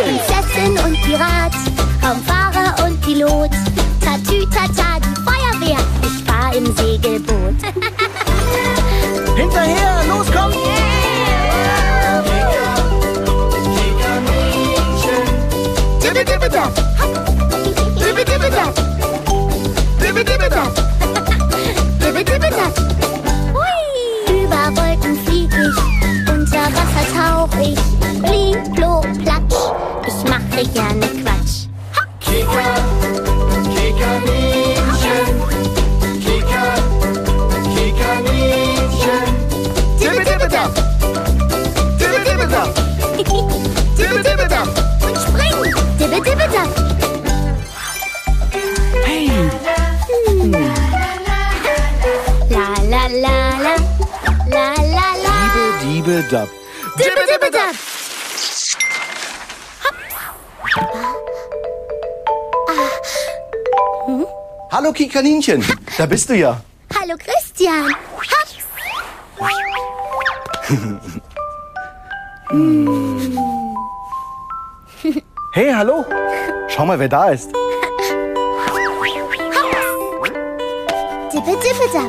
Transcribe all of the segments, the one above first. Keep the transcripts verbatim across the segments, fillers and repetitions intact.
Prinzessin und Pirat, Raumfahrer und Pilot. Tatütata, die Feuerwehr, ich fahr im Segelboot. Hinterher, los, komm! Dibbedibbedab, dibbedibbedab, dibbedibbedab, dibbedibbedab. Hui! Über Wolken flieg ich, unter Wasser tauch ich. Bli, blo, platsch, ich mache gerne Quatsch. Kika, Kikaninchen, Kika, Kikaninchen. Dibbedibbedab, dibbedibbedab, dibbedibbedab. Und spring, dibbedibbedab. Hey! Hm. La la la la, la la la. Diebe, diebe, dab. Dibbedibbedab. Hallo, Kikaninchen. Da bist du ja. Hallo Christian. Hey, hallo. Schau mal, wer da ist. Dibbedibbedab.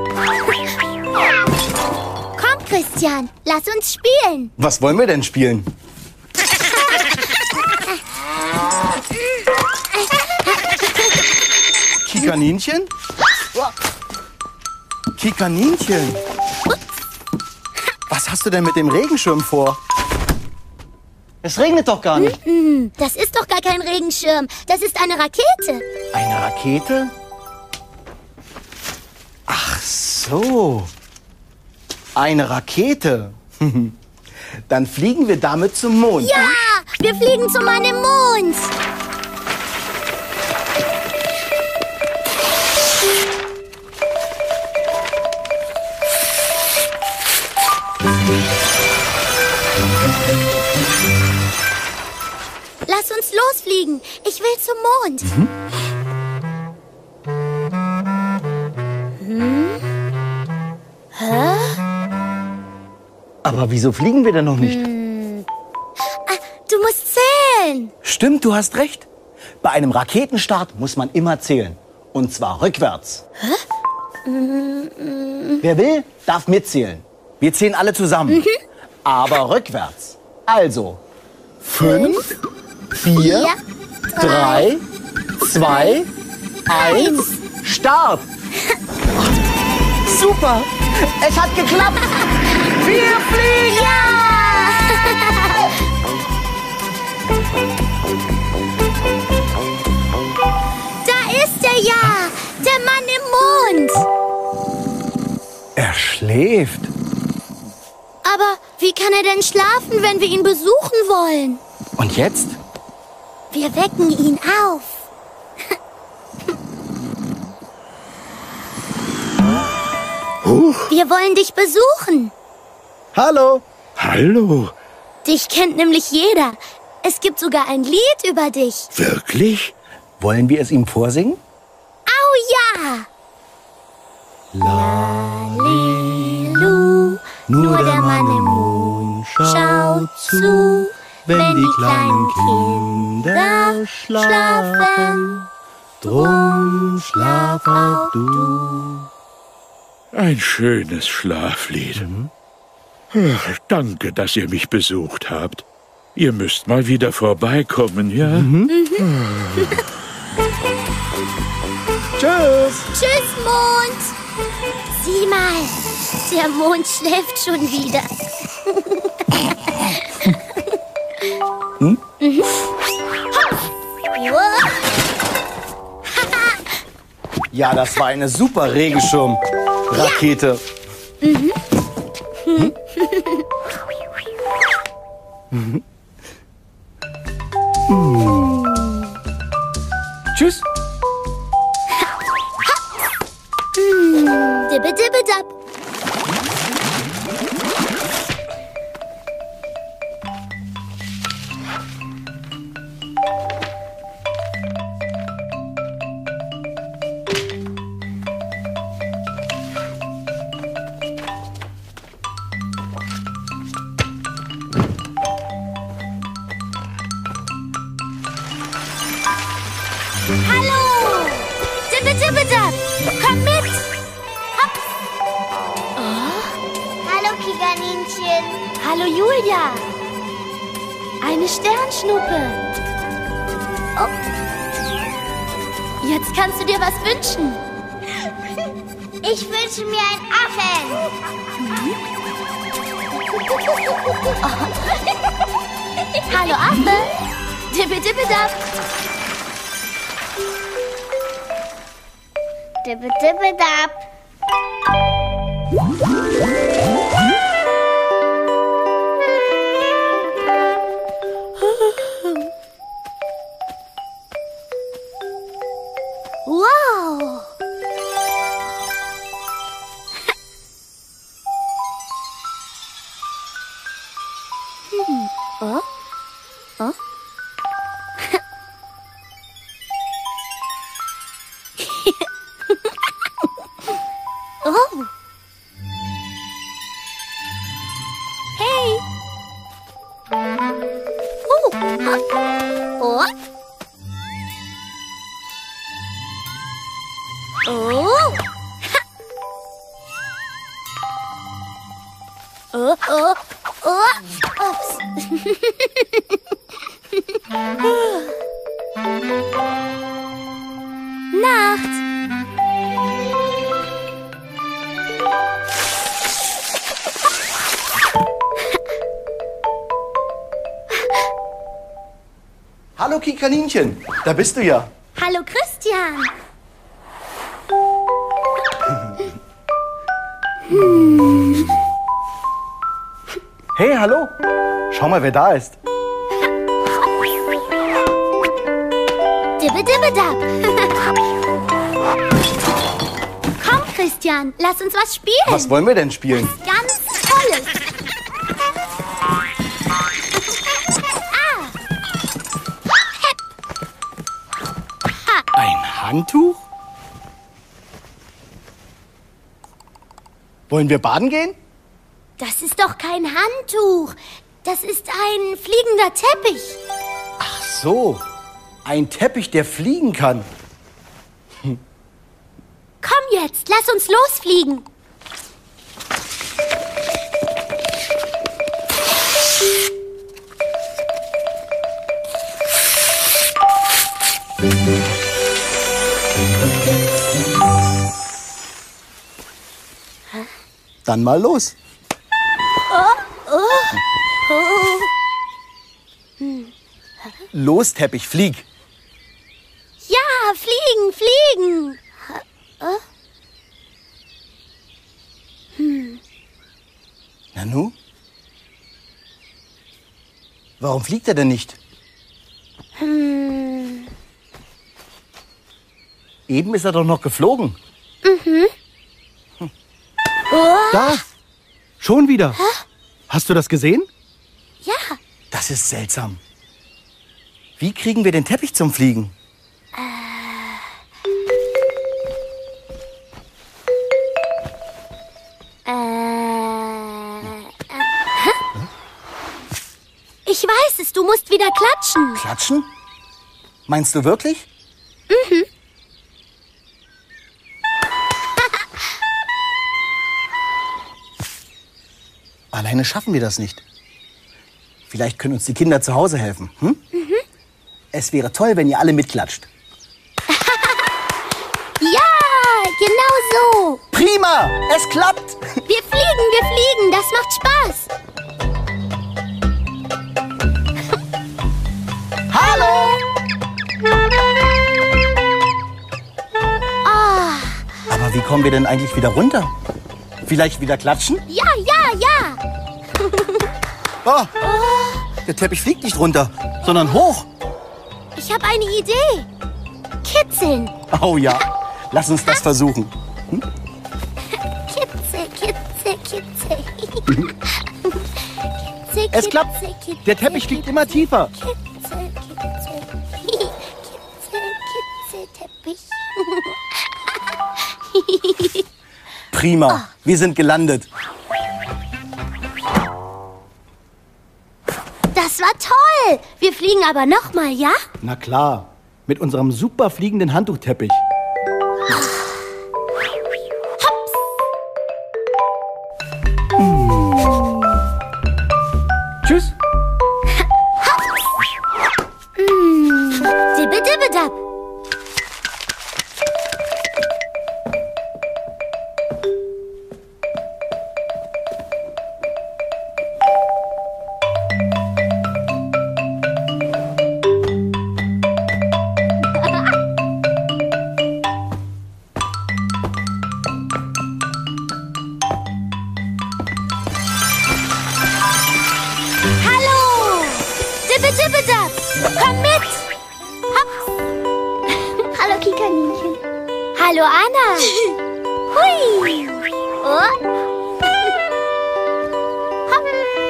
Komm Christian, lass uns spielen. Was wollen wir denn spielen? Kikaninchen? Kikaninchen? Was hast du denn mit dem Regenschirm vor? Es regnet doch gar nicht. Das ist doch gar kein Regenschirm. Das ist eine Rakete. Eine Rakete? Ach so. Eine Rakete. Dann fliegen wir damit zum Mond. Ja, wir fliegen zu meinem Mond. Lass uns losfliegen. Ich will zum Mond. Hm? Hä? Aber wieso fliegen wir denn noch nicht? Ah, du musst zählen. Stimmt, du hast recht. Bei einem Raketenstart muss man immer zählen. Und zwar rückwärts. Hä? Wer will, darf mitzählen. Wir zählen alle zusammen. Aber rückwärts. Also, fünf, vier, drei, zwei, eins, Start. Super, es hat geklappt. Wir fliegen. Ja! Da ist er ja, der Mann im Mond. Er schläft. Aber wie kann er denn schlafen, wenn wir ihn besuchen wollen? Und jetzt? Wir wecken ihn auf. Huch, Wir wollen dich besuchen. Hallo. hallo, Dich kennt nämlich jeder. Es gibt sogar ein Lied über dich. wirklich? Wollen wir es ihm vorsingen? Au ja! Lalelu, nur der Mann im Mond schaut zu, wenn die kleinen Kinder schlafen. Drum schlaf auch du. Ein schönes Schlaflied. Ach, danke, dass ihr mich besucht habt. Ihr müsst mal wieder vorbeikommen, ja? Tschüss. Tschüss, Mond. Sieh mal, der Mond schläft schon wieder. Hm? Mhm. Wow. Ja, das war eine super Regenschirm-Rakete. Mhm. Hm? Mhm. Mhm. Tschüss. Dibbedibbedab. Hallo! Dippe-Dippe-Dab! Komm mit! Hopp! Oh. Hallo, Kikaninchen. Hallo, Julia. Eine Sternschnuppe. Oh. Jetzt kannst du dir was wünschen. Ich wünsche mir einen Affen. Oh. Hallo, Affe. Dippe-Dippe-Dab. Dippe-Dippe-Dab. Wow. hm. Oh? Oh? Oh. Hey. Oh. Oh. Oh. Oh, oh, oh. Ups. Nacht. Hallo, Kikaninchen. Da bist du ja. Hallo, Christian. Hey, hallo. Schau mal, wer da ist. Dippe-Dippe-Dab. Komm, Christian, lass uns was spielen. Was wollen wir denn spielen? Ganz Tolles. Ah. Hepp. Ha. Ein Handtuch? Wollen wir baden gehen? Das ist doch kein Handtuch. Das ist ein fliegender Teppich. Ach so. Ein Teppich, der fliegen kann. Komm jetzt, lass uns losfliegen. Dann mal los. Oh, oh, oh. Los, Teppich, flieg. Ja, fliegen, fliegen. Oh. Hm. Nanu? Warum fliegt er denn nicht? Hm. Eben ist er doch noch geflogen. Mhm. Hm. Oh. Da! Schon wieder. Hä? Hast du das gesehen? Ja. Das ist seltsam. Wie kriegen wir den Teppich zum Fliegen? Äh. Äh. Hä? Ich weiß es, du musst wieder klatschen. Klatschen? Meinst du wirklich? Mhm. Alleine schaffen wir das nicht. Vielleicht können uns die Kinder zu Hause helfen. Hm? Mhm. Es wäre toll, wenn ihr alle mitklatscht. Ja, genau so. Prima, es klappt. Wir fliegen, wir fliegen, das macht Spaß. Hallo. Oh. Aber wie kommen wir denn eigentlich wieder runter? Vielleicht wieder klatschen? Ja, ja, ja. Oh, der Teppich fliegt nicht runter, sondern hoch. Ich habe eine Idee. Kitzeln. Oh ja, lass uns das versuchen. Hm? Kitzel, kitzel, kitzel. kitzel, Es klappt. kitzel, kitzel, Der Teppich fliegt immer tiefer. Kitzel, kitzel. Kitzel, kitzel, Teppich. Prima, wir sind gelandet. Das war toll. Wir fliegen aber noch mal, ja? Na klar, Mit unserem super fliegenden Handtuchteppich. Mm. Tschüss. Mm. Dibbe-dibbe-dab. Dibbe-dibbe-dab. Komm mit. Hopp. Hallo Kikaninchen. Hallo Anna. Hui. Oh. Hopp.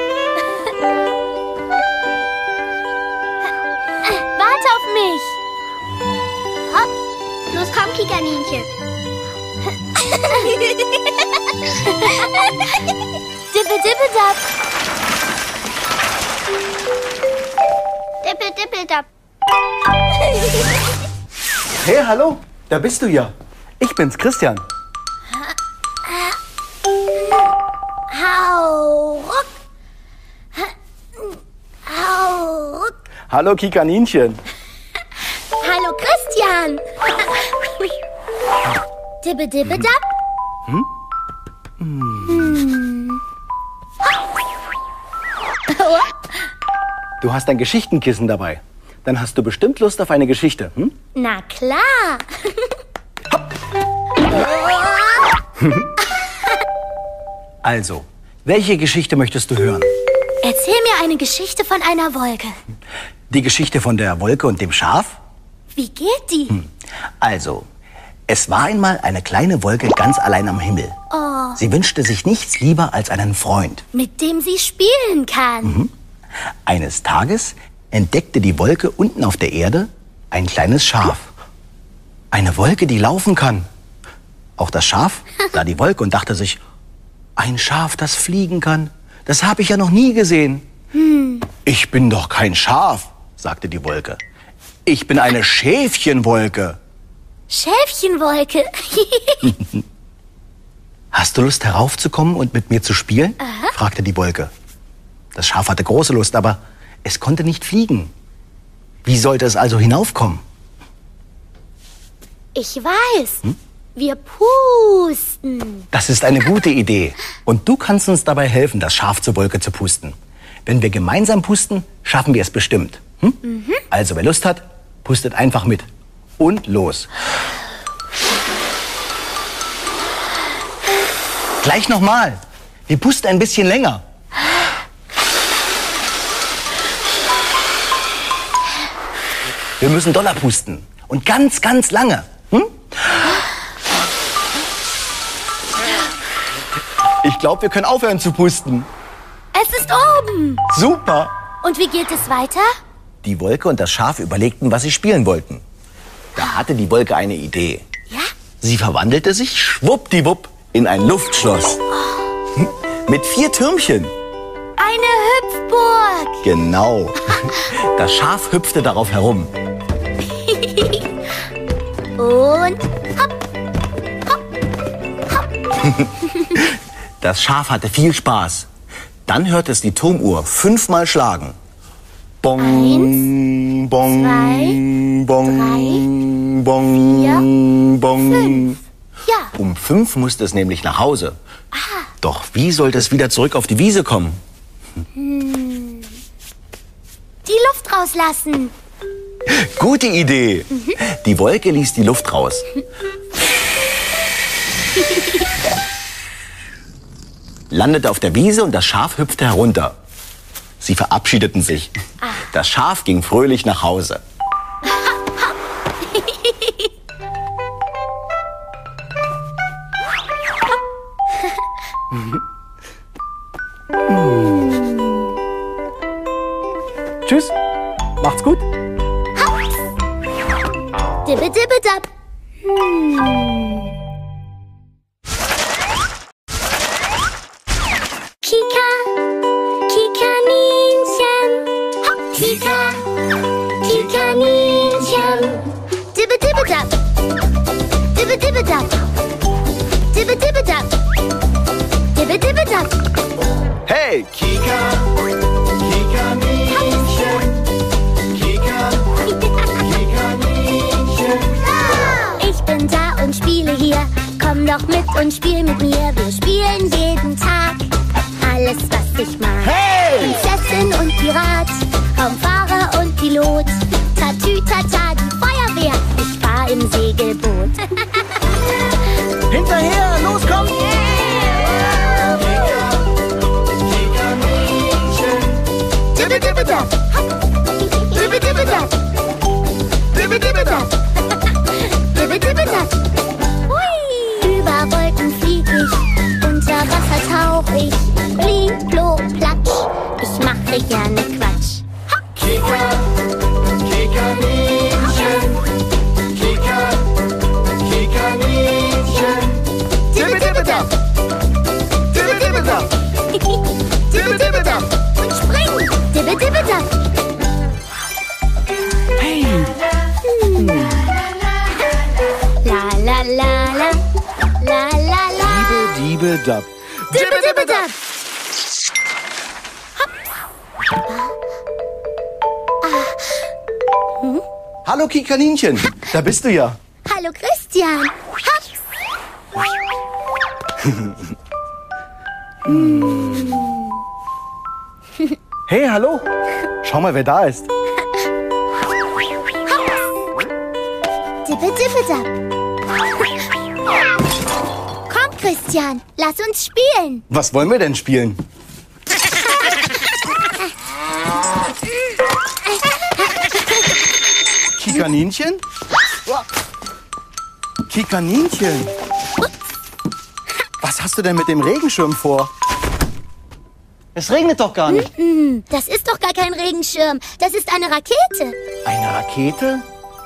Warte auf mich. Hopp. Los, komm Kikaninchen. Dibbe-dibbe-dab. Dippel-dippel-dab. Hey, hallo. Da bist du ja. Ich bin's, Christian. Hau ruck. Hau ruck. Hallo, Kikaninchen. Hallo Christian. Dibbe-dibbe-dab. Hm? Hm. Du hast ein Geschichtenkissen dabei. Dann hast du bestimmt Lust auf eine Geschichte, hm? Na klar. Also, welche Geschichte möchtest du hören? Erzähl mir eine Geschichte von einer Wolke. Die Geschichte von der Wolke und dem Schaf? Wie geht die? Hm. Also, es war einmal eine kleine Wolke ganz allein am Himmel. Oh. Sie wünschte sich nichts lieber als einen Freund. Mit dem sie spielen kann. Mhm. Eines Tages entdeckte die Wolke unten auf der Erde ein kleines Schaf. Eine Wolke, die laufen kann. Auch das Schaf sah die Wolke und dachte sich, ein Schaf, das fliegen kann, das habe ich ja noch nie gesehen. Hm. Ich bin doch kein Schaf, sagte die Wolke. Ich bin eine Schäfchenwolke. Schäfchenwolke. Hast du Lust heraufzukommen und mit mir zu spielen? Aha. Fragte die Wolke. Das Schaf hatte große Lust, aber es konnte nicht fliegen. Wie sollte es also hinaufkommen? Ich weiß. Hm? Wir pusten. Das ist eine gute Idee. Und du kannst uns dabei helfen, das Schaf zur Wolke zu pusten. Wenn wir gemeinsam pusten, schaffen wir es bestimmt. Hm? Mhm. Also, wer Lust hat, pustet einfach mit. Und los. Gleich nochmal. Wir pusten ein bisschen länger. Wir müssen doller pusten. Und ganz, ganz lange. Hm? Ich glaube, wir können aufhören zu pusten. Es ist oben. Super. Und wie geht es weiter? Die Wolke und das Schaf überlegten, was sie spielen wollten. Da hatte die Wolke eine Idee. Ja? Sie verwandelte sich schwuppdiwupp in ein Luftschloss. Oh. Mit vier Türmchen. Eine Hüpfburg. Genau. Das Schaf hüpfte darauf herum. Und hopp, hopp, hopp. Das Schaf hatte viel Spaß. Dann hörte es die Turmuhr fünfmal schlagen. Bong, Eins, bong, zwei, bong, drei, bong, vier, bong. Fünf. Ja. Um fünf musste es nämlich nach Hause. Ah. Doch wie sollte es wieder zurück auf die Wiese kommen? Hm. Die Luft rauslassen. Gute Idee. Mhm. Die Wolke ließ die Luft raus. Landete auf der Wiese und das Schaf hüpfte herunter. Sie verabschiedeten sich. Ah. Das Schaf ging fröhlich nach Hause. Tschüss. Macht's gut. Dibbe-dibbe-dab. Hm. Kika, Kikaninchen. Hopp. Kika, Kikaninchen. Hey! Kika, Kikaninchen. Kika, Kikaninchen. Ich bin da und spiele hier. Komm doch mit und spiel mit mir. Wir spielen jeden Tag alles, was ich mag. Hey! Prinzessin und Pirat, Raumfahrer und Pilot. Tatütata, die Feuerwehr. Ich fahr im Segelboot. Hinterher, los, komm! Kika, Kikaninchen. Dibbedibbedab. Dibbedibbedab. Dibbedibbedab. Dibbedibbedab. Hui. Über Wolken flieg ich, unter Wasser tauch ich. Bli, blo, platsch, ich mache gerne Quatsch. Kika, Kikaninchen. Kika, Kikaninchen. Dibbedibbedab. Dibbedibbedab. Dibbedibbedab. Und spring, Dibbedibbedab. Hey! La la la la, la la la. Dibbedibbedab. Dibbedibbedab. Hallo Kikaninchen, da bist du ja. Hallo Christian. Hopp. Hey, hallo. Schau mal, wer da ist. Dibbedibbedab. Komm Christian, lass uns spielen. Was wollen wir denn spielen? Kikaninchen? Kikaninchen? Was hast du denn mit dem Regenschirm vor? Es regnet doch gar nicht. Das ist doch gar kein Regenschirm. Das ist eine Rakete. Eine Rakete?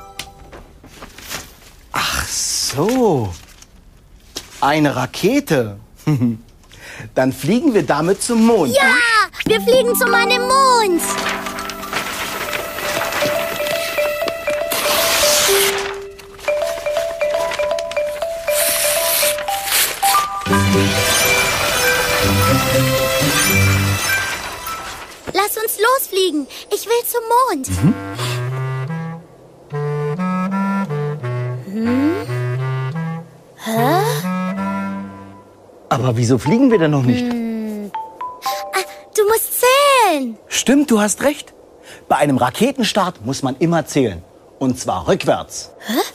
Ach so. Eine Rakete. Dann fliegen wir damit zum Mond. Ja, wir fliegen zu meinem Mond. Lass uns losfliegen. Ich will zum Mond. Hm? Hä? Aber wieso fliegen wir denn noch nicht? Ah, du musst zählen. Stimmt, du hast recht. Bei einem Raketenstart muss man immer zählen. Und zwar rückwärts.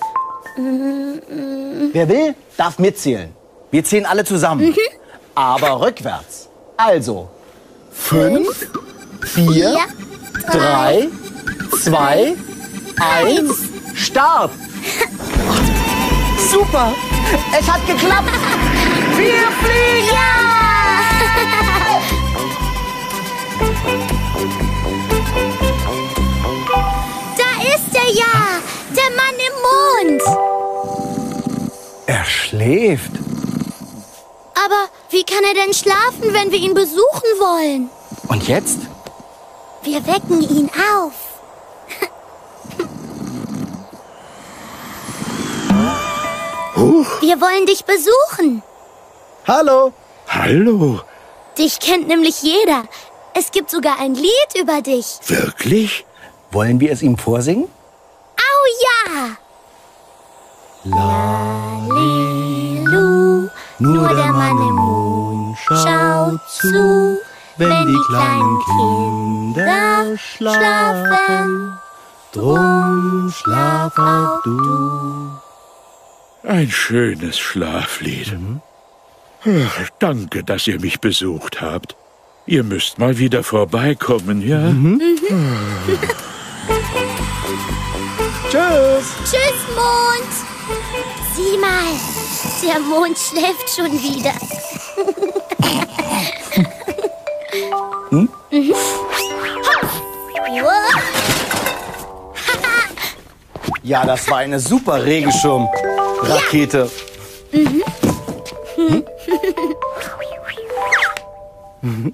Wer will, darf mitzählen. Wir zählen alle zusammen. Aber rückwärts. Also, fünf, vier, Ja, drei, zwei, eins, Start. Super, es hat geklappt. Wir fliegen. Da ist er ja, der Mann im Mond. Er schläft. Aber wie kann er denn schlafen, wenn wir ihn besuchen wollen? Und jetzt? Wir wecken ihn auf. Wir wollen dich besuchen. Hallo. Hallo, Dich kennt nämlich jeder. Es gibt sogar ein Lied über dich. wirklich? Wollen wir es ihm vorsingen? Au ja! Lalilu, nur der Mann im Mond schaut zu, wenn die kleinen Kinder schlafen. Drum schlaf auch du. Ein schönes Schlaflied. Ach, danke, dass ihr mich besucht habt. Ihr müsst mal wieder vorbeikommen, ja? Tschüss. Tschüss, Mond. Sieh mal, der Mond schläft schon wieder. Hm? Mhm. Wow. Ja, das war eine super Regenschirm-Rakete. Mhm. Hm? Mhm.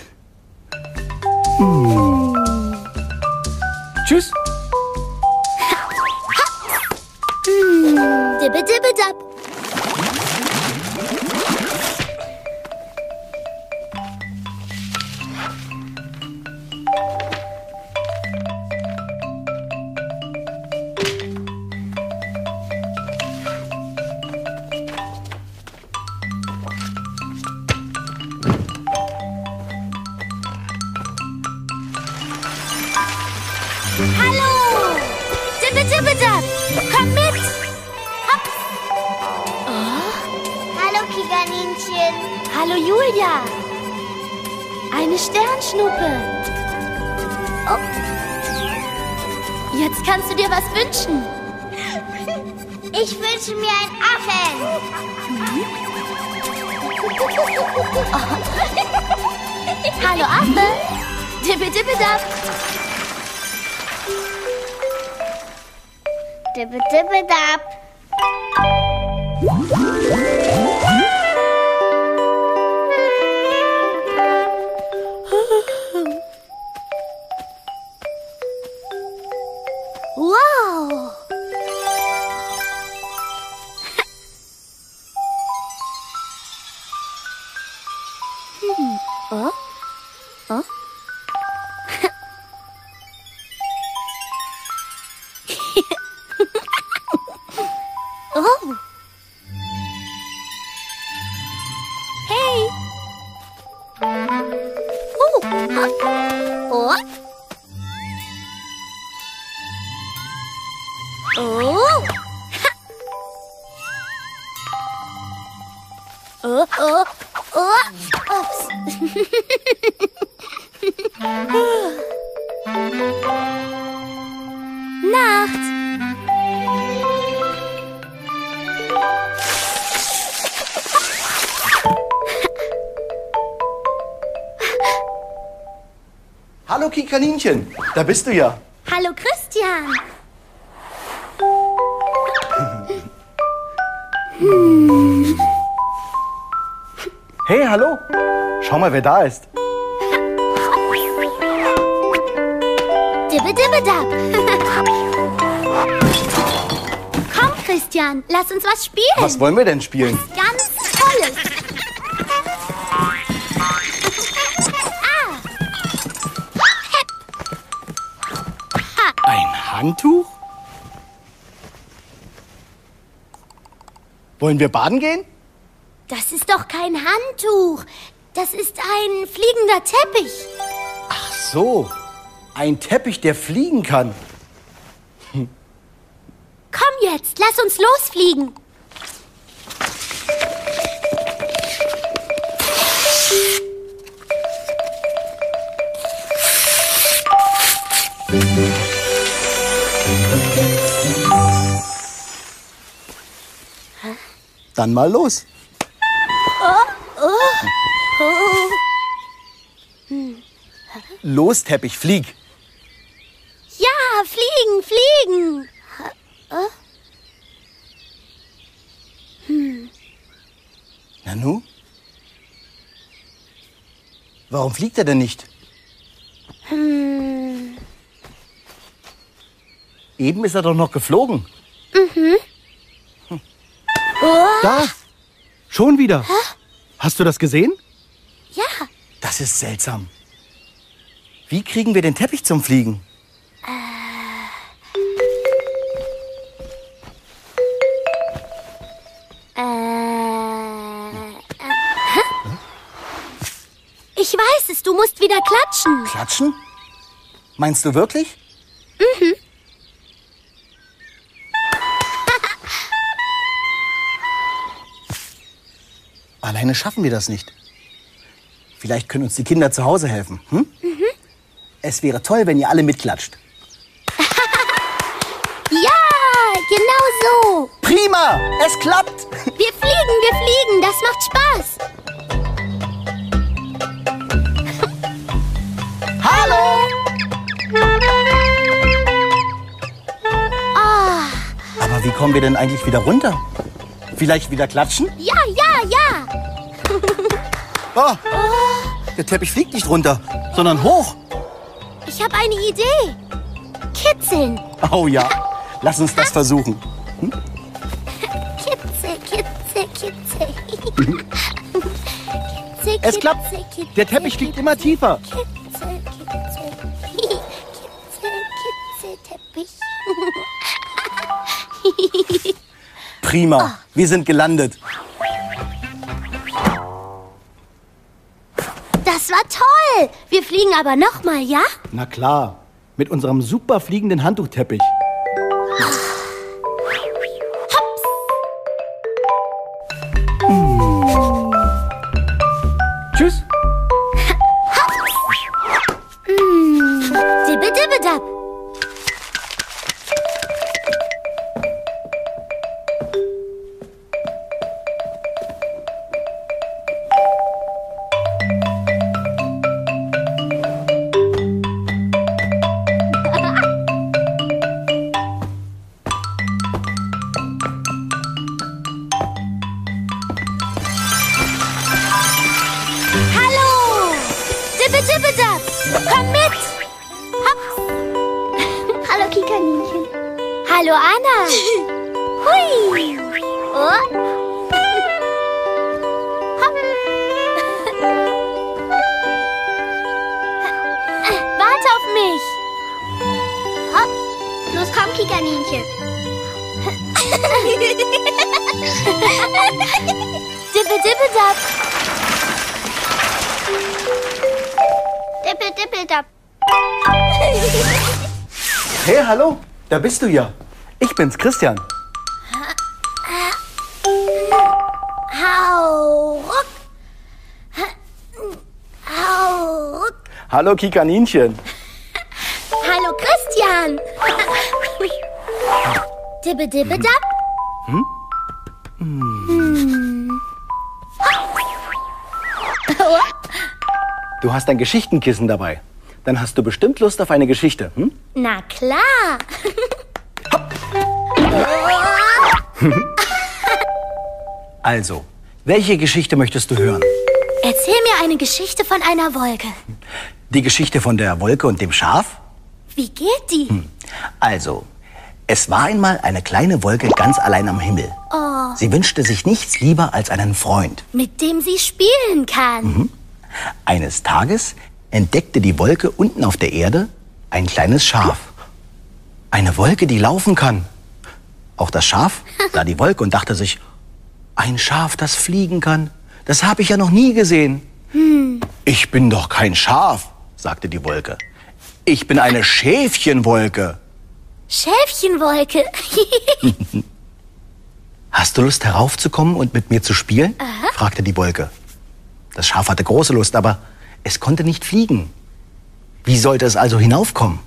Mhm. Tschüss. Dibbedibbedab. Dibbedibbedab, komm mit! Hopp! Oh. Hallo, Kikaninchen. Hallo, Julia. Eine Sternschnuppe. Oh. Jetzt kannst du dir was wünschen. Ich wünsche mir einen Affen. Oh. Hallo, Affe. Dibbedibbedab. Dibbedibbedab. Wow. hm. Oh? Oh? Oh. Hey. Oh. Oh. Oh. Oh, oh, oh. Ups. Nacht. Hallo, Kikaninchen. Da bist du ja. Hallo, Christian. Hey, hallo. Schau mal, wer da ist. Dibbedibbedab. Komm, Christian, lass uns was spielen. Was wollen wir denn spielen? Ganz Tolles. Ah. Hepp. Ha. Ein Handtuch? Wollen wir baden gehen? Das ist doch kein Handtuch. Das ist ein fliegender Teppich. Ach so, ein Teppich, der fliegen kann. Komm jetzt, lass uns losfliegen. Dann mal los. Oh, oh, oh. Hm. Los, Teppich, flieg. Ja, fliegen, fliegen. Oh. Hm. Nanu? Warum fliegt er denn nicht? Hm. Eben ist er doch noch geflogen. Mhm. Hm. Oh. Da! Schon wieder. Hä? Hast du das gesehen? Ja. Das ist seltsam. Wie kriegen wir den Teppich zum Fliegen? Äh. Äh. Äh. Ich weiß es, du musst wieder klatschen. Klatschen? Meinst du wirklich? Mhm. Alleine schaffen wir das nicht. Vielleicht können uns die Kinder zu Hause helfen. Hm? Mhm. Es wäre toll, wenn ihr alle mitklatscht. Ja, genau so. Prima, es klappt. Wir fliegen, wir fliegen, das macht Spaß. Hallo. Oh. Aber wie kommen wir denn eigentlich wieder runter? Vielleicht wieder klatschen? Ja, ja, ja. Oh, der Teppich fliegt nicht runter, sondern hoch. Ich habe eine Idee. Kitzeln. Oh ja, lass uns das versuchen. Hm? Kitzel, kitzel, kitzel. Kitzel, Es klappt. kitzel, kitzel, Der Teppich fliegt immer tiefer. Kitzel, kitzel. Kitzel, kitzel, Teppich. Prima, wir sind gelandet. Das war toll. Wir fliegen aber noch mal, ja? Na klar, mit unserem super fliegenden Handtuchteppich. Mm. Tschüss. Mm. Dibbe-dibbe-dab. Dibbe-dibbe-dab. Komm mit. Hopp. Hallo, Kikaninchen. Hallo, Anna. Hui. Oh. Hopp. Warte auf mich. Hopp. Los, komm, Kikaninchen. Dibbe-dibbe-dab. Dippel, dippel, dapp. Hey, hallo, da bist du ja. Ich bin's, Christian. Hau ruck. Hau ruck. Hallo, Kikaninchen. Hallo, Christian. Dibbe-dibbe-dab. Hm? Hm. Du hast ein Geschichtenkissen dabei. Dann hast du bestimmt Lust auf eine Geschichte. Hm? Na klar. Also, welche Geschichte möchtest du hören? Erzähl mir eine Geschichte von einer Wolke. Die Geschichte von der Wolke und dem Schaf? Wie geht die? Hm. Also, es war einmal eine kleine Wolke ganz allein am Himmel. Oh. Sie wünschte sich nichts lieber als einen Freund. Mit dem sie spielen kann. Mhm. Eines Tages entdeckte die Wolke unten auf der Erde ein kleines Schaf. Eine Wolke, die laufen kann. Auch das Schaf sah die Wolke und dachte sich, ein Schaf, das fliegen kann, das habe ich ja noch nie gesehen. Hm. Ich bin doch kein Schaf, sagte die Wolke. Ich bin eine Schäfchenwolke. Schäfchenwolke. Hast du Lust heraufzukommen und mit mir zu spielen? Aha. Fragte die Wolke. Das Schaf hatte große Lust, aber es konnte nicht fliegen. Wie sollte es also hinaufkommen?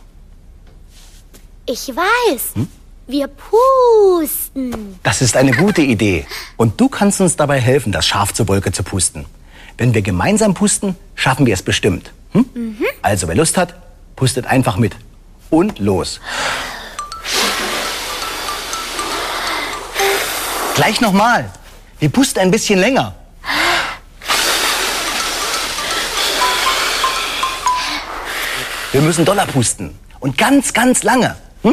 Ich weiß. Hm? Wir pusten. Das ist eine gute Idee. Und du kannst uns dabei helfen, das Schaf zur Wolke zu pusten. Wenn wir gemeinsam pusten, schaffen wir es bestimmt. Hm? Mhm. Also wer Lust hat, pustet einfach mit. Und los. Gleich nochmal. Wir pusten ein bisschen länger. Wir müssen doller pusten. Und ganz, ganz lange. Hm?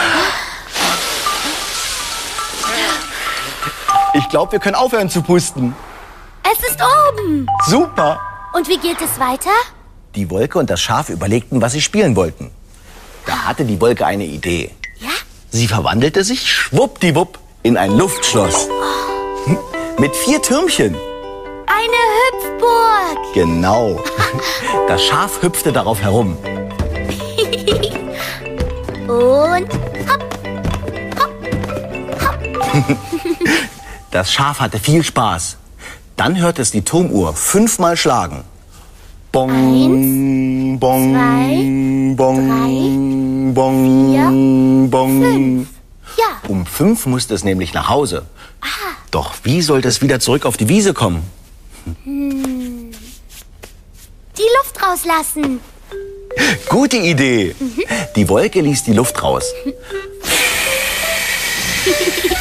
Ich glaube, wir können aufhören zu pusten. Es ist oben. Super. Und wie geht es weiter? Die Wolke und das Schaf überlegten, was sie spielen wollten. Da hatte die Wolke eine Idee. Ja? Sie verwandelte sich schwuppdiwupp in ein Luftschloss. Oh. Mit vier Türmchen. Eine Hüpfburg. Genau. Das Schaf hüpfte darauf herum. Und hopp, hopp, hopp. Das Schaf hatte viel Spaß. Dann hörte es die Turmuhr fünfmal schlagen. Bong, Eins, bong, zwei, bong, drei, bong, vier, bong. Fünf. Ja. Um fünf musste es nämlich nach Hause. Ah. Doch wie sollte es wieder zurück auf die Wiese kommen? Hm. Die Luft rauslassen. Gute Idee. Mhm. Die Wolke ließ die Luft raus.